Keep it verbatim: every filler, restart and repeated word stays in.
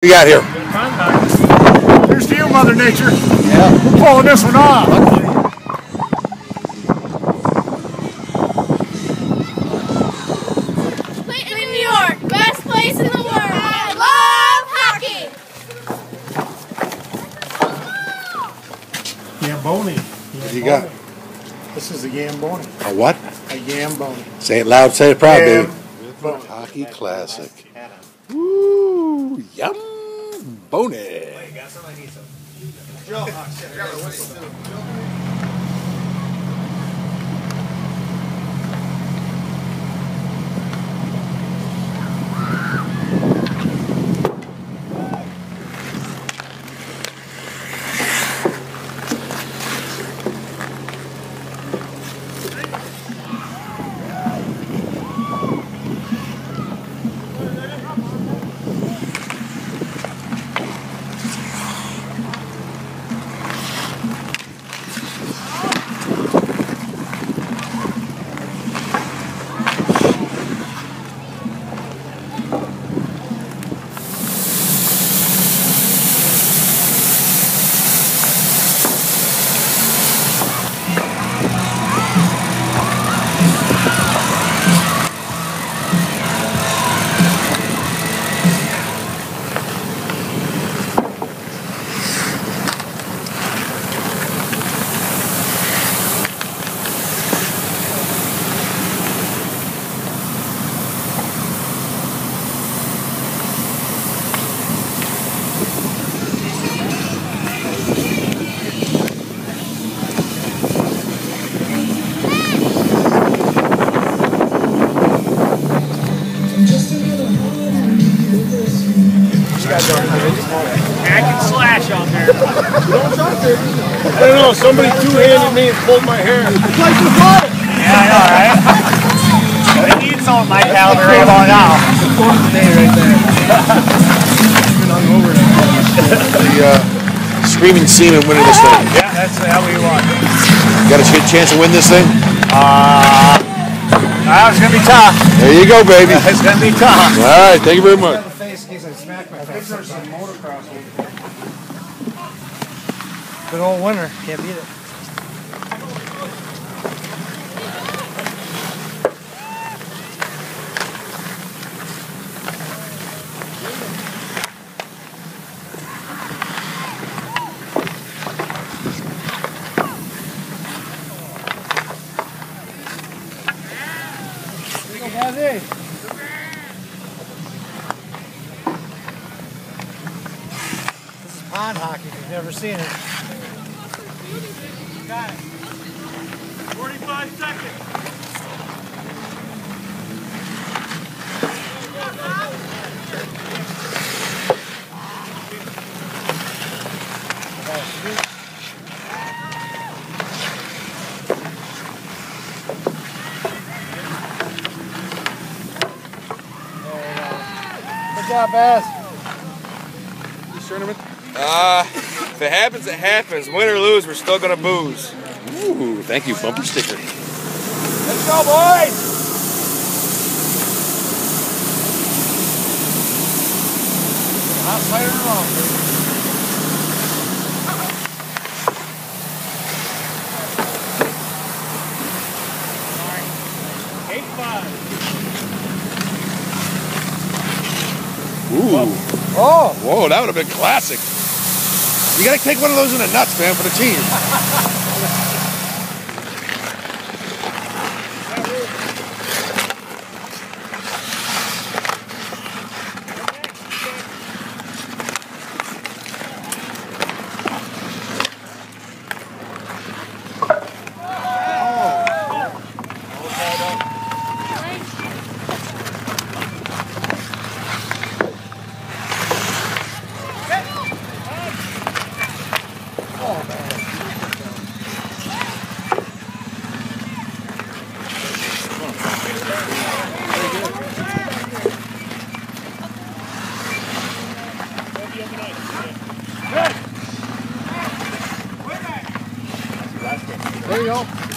We got here. Here's to you, Mother Nature. Yeah. We're pulling this one off. Clayton, New York, best place in the world. I love hockey. Gamboni. What do you got? This is a Gamboni. A what? A Gamboni. Say it loud, say it proud, baby. Gamboni. Hockey classic. Woo, yum, bony. Hack and slash out there. I don't know, somebody two-handed me and pulled my hair. It's like the water. Yeah, I know, right? They need some of my caliber right about now. The uh, Screaming Seaman winning this thing. Yeah, that's how we want. Got a ch- chance to win this thing? Uh, that was going to be tough. There you go, baby. It's going to be tough. All right, thank you very much. Good old winner. Can't beat it. This is pond hockey if you've never seen it. Got it. forty-five seconds. Good job, Bass. This tournament? Uh, if it happens, it happens. Win or lose, we're still gonna booze. Ooh, thank you, bumper sticker. Let's go, boys! Hot fire and wrong. Eight five. Ooh. Oh. Whoa, that would have been classic. You got to take one of those in the nuts, man, for the team. There you go.